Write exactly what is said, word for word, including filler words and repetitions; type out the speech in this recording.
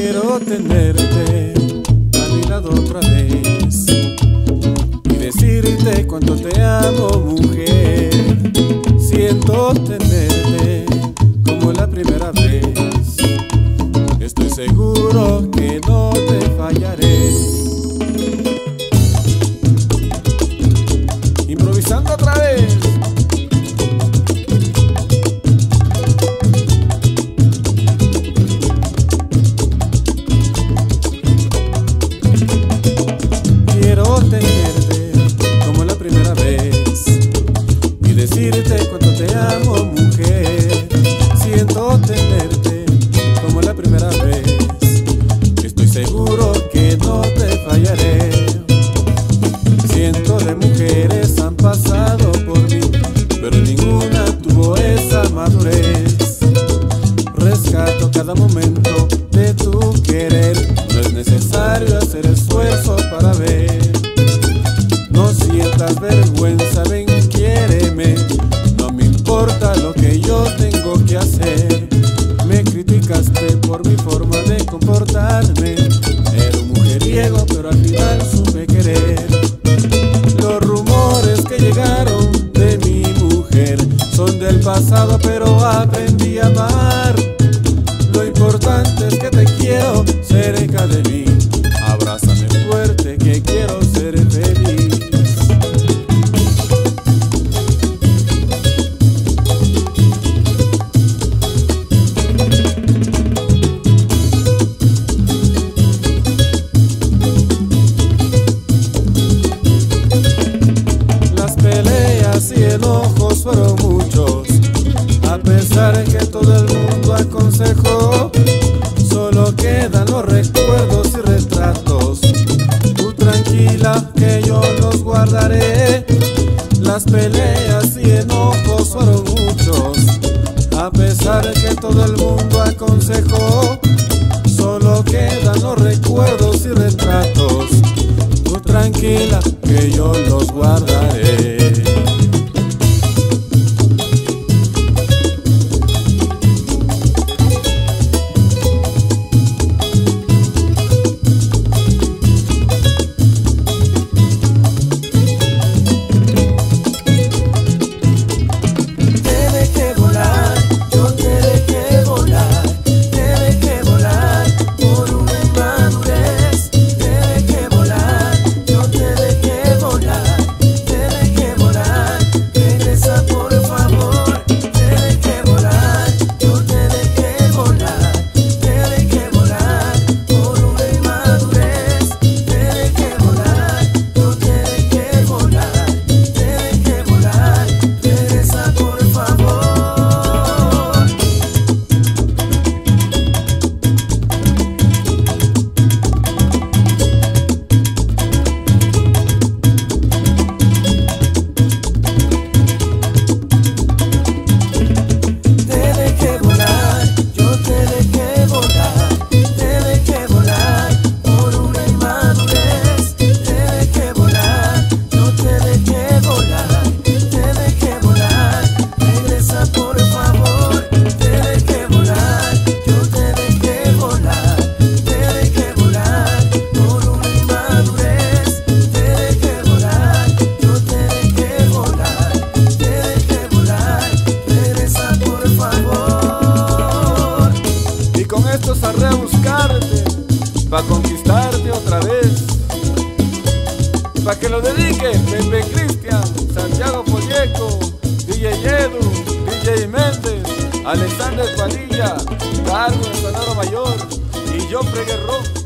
Quiero tenerte a mi lado otra vez y decirte cuánto te amo, mujer. Siento tenerte como la primera vez. Estoy seguro que no te fallaré. Improvisando otra vez. Quiero tenerte como la primera vez y decirte cuánto te amo, mujer. Siento tenerte como la primera vez. Estoy seguro que no te fallaré. Cientos de mujeres han pasado por mí, pero ninguna tuvo esa madurez. Rescato cada momento de tu querer. No es necesario hacer esfuerzo para ver. No sientas vergüenza, ven, quiéreme. No me importa lo que yo tengo que hacer. Me criticaste por mi forma de comportarme. Era un mujeriego, pero al final supe querer. Los rumores que llegaron de mi mujer son del pasado, pero aprendí a amar. Lo importante es que te quiero cerca de mí. Abrázame fuerte que quiero ser feliz. Las peleas y enojos fueron muchos, a pesar de que todo el mundo aconsejó. Solo quedan los recuerdos y retratos. Tú tranquila que yo los guardaré. Las peleas y enojos fueron muchos, a pesar de que todo el mundo aconsejó. Solo quedan los recuerdos y retratos. Tú tranquila que yo los guardaré. Sarré a buscarte, pa' conquistarte otra vez. Pa' que lo dedique Pepe Cristian, Santiago Folleco, D J Edu, D J Méndez, Alexander Padilla, Carlos Sonoro Mayor y John Preguerrón.